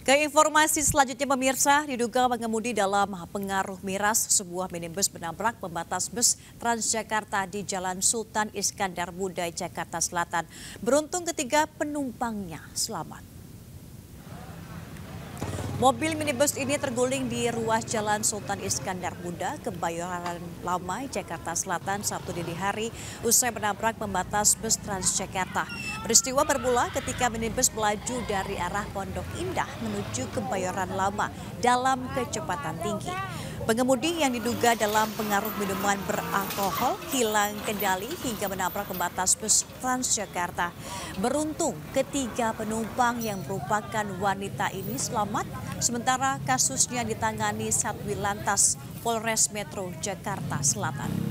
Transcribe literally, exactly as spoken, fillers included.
Ke informasi selanjutnya pemirsa, diduga pengemudi dalam pengaruh miras sebuah minibus menabrak pembatas bus Transjakarta di Jalan Sultan Iskandar Muda, Jakarta Selatan. Beruntung ketiga penumpangnya selamat. Mobil minibus ini terguling di ruas Jalan Sultan Iskandar Muda, Kebayoran Lama, Jakarta Selatan Sabtu dini hari usai menabrak pembatas bus Transjakarta. Peristiwa bermula ketika minibus melaju dari arah Pondok Indah menuju Kebayoran Lama dalam kecepatan tinggi. Pengemudi yang diduga dalam pengaruh minuman beralkohol hilang kendali hingga menabrak pembatas bus Transjakarta. Beruntung ketiga penumpang yang merupakan wanita ini selamat, sementara kasusnya ditangani Satwil Lantas Polres Metro Jakarta Selatan.